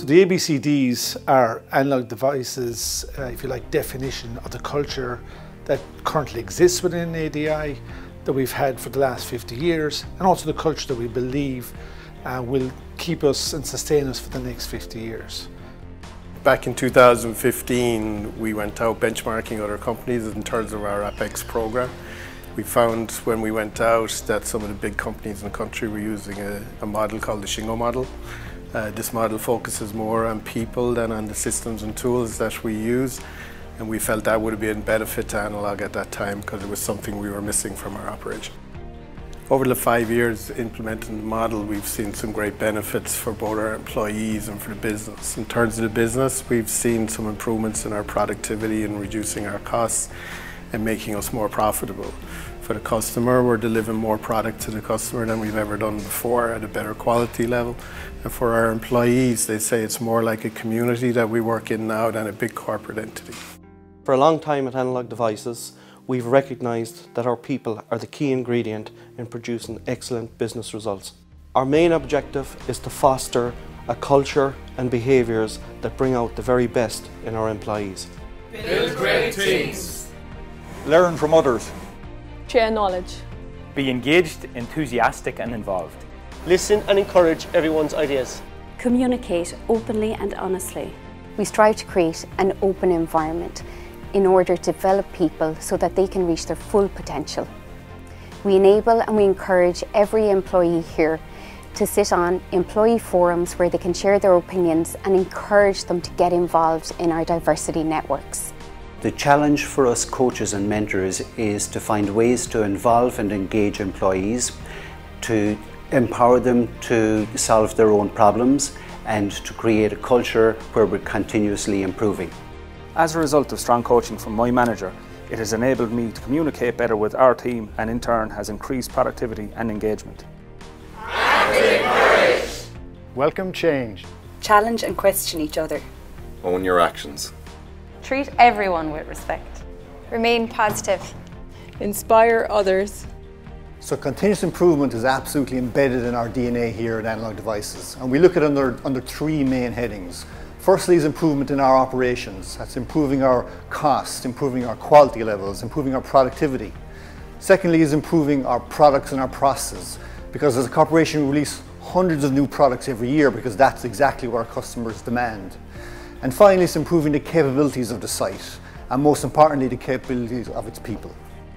the ABCDs are analog devices, if you like, definition of the culture that currently exists within ADI, that we've had for the last 50 years, and also the culture that we believe will keep us and sustain us for the next 50 years. Back in 2015, we went out benchmarking other companies in terms of our APEX program. We found when we went out that some of the big companies in the country were using a model called the Shingo model. This model focuses more on people than on the systems and tools that we use, and we felt that would have been a benefit to Analog at that time because it was something we were missing from our operation. Over the 5 years implementing the model, we've seen some great benefits for both our employees and for the business. In terms of the business, we've seen some improvements in our productivity and reducing our costs and making us more profitable. For the customer, we're delivering more product to the customer than we've ever done before at a better quality level. And for our employees, they say it's more like a community that we work in now than a big corporate entity. For a long time at Analog Devices, we've recognised that our people are the key ingredient in producing excellent business results. Our main objective is to foster a culture and behaviours that bring out the very best in our employees. Build great teams. Learn from others. Share knowledge. Be engaged, enthusiastic and involved. Listen and encourage everyone's ideas. Communicate openly and honestly. We strive to create an open environment in order to develop people so that they can reach their full potential. We enable and we encourage every employee here to sit on employee forums where they can share their opinions and encourage them to get involved in our diversity networks. The challenge for us coaches and mentors is to find ways to involve and engage employees, to empower them to solve their own problems and to create a culture where we're continuously improving. As a result of strong coaching from my manager, it has enabled me to communicate better with our team and in turn has increased productivity and engagement. Active courage. Welcome change. Challenge and question each other. Own your actions. Treat everyone with respect. Remain positive. Inspire others. So continuous improvement is absolutely embedded in our DNA here at Analog Devices, and we look at it under three main headings. Firstly is improvement in our operations. That's improving our costs, improving our quality levels, improving our productivity. Secondly is improving our products and our processes, because as a corporation we release hundreds of new products every year because that's exactly what our customers demand. And finally it's improving the capabilities of the site, and most importantly the capabilities of its people.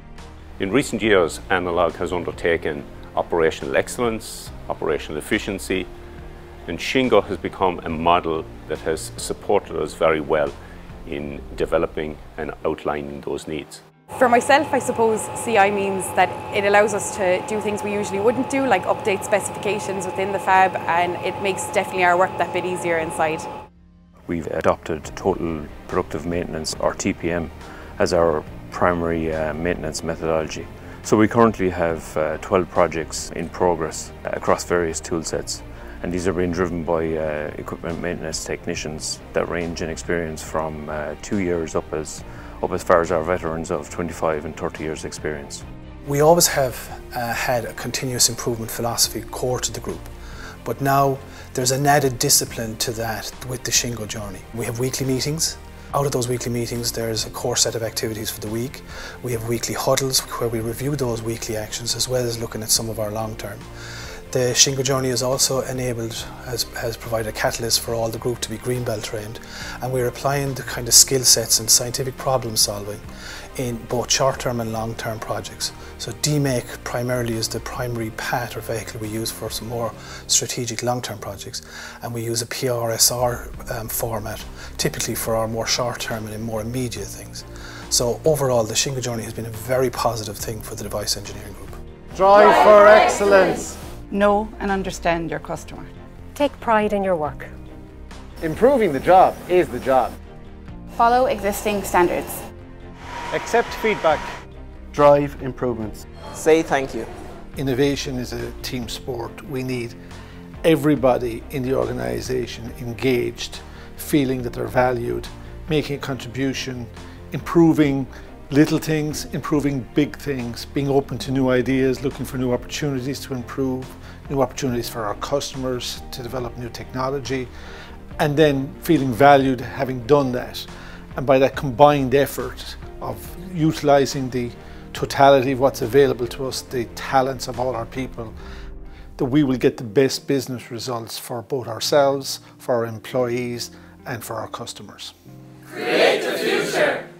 In recent years, Analog has undertaken operational excellence, operational efficiency, and Shingo has become a model that has supported us very well in developing and outlining those needs. For myself, I suppose CI means that it allows us to do things we usually wouldn't do, like update specifications within the fab, and it makes definitely our work that bit easier inside. We've adopted Total Productive Maintenance, or TPM, as our primary maintenance methodology. So we currently have 12 projects in progress across various tool sets, and these are being driven by equipment maintenance technicians that range in experience from 2 years up as far as our veterans of 25 and 30 years experience. We always have had a continuous improvement philosophy core to the group, but now there's an added discipline to that with the Shingo journey. We have weekly meetings. Out of those weekly meetings, there's a core set of activities for the week. We have weekly huddles where we review those weekly actions as well as looking at some of our long term. The Shingo journey has also enabled, has provided a catalyst for all the group to be green belt trained, and we're applying the kind of skill sets and scientific problem solving in both short-term and long-term projects. So DMake primarily is the primary path or vehicle we use for some more strategic long-term projects, and we use a PRSR format typically for our more short-term and more immediate things. So overall the Shingo journey has been a very positive thing for the device engineering group. Drive for excellence. Know and understand your customer. Take pride in your work. Improving the job is the job. Follow existing standards. Accept feedback. Drive improvements. Say thank you. Innovation is a team sport. We need everybody in the organisation engaged, feeling that they're valued, making a contribution, improving little things, improving big things, being open to new ideas, looking for new opportunities to improve, new opportunities for our customers to develop new technology, and then feeling valued having done that. And by that combined effort of utilising the totality of what's available to us, the talents of all our people, that we will get the best business results for both ourselves, for our employees, and for our customers. Create the future.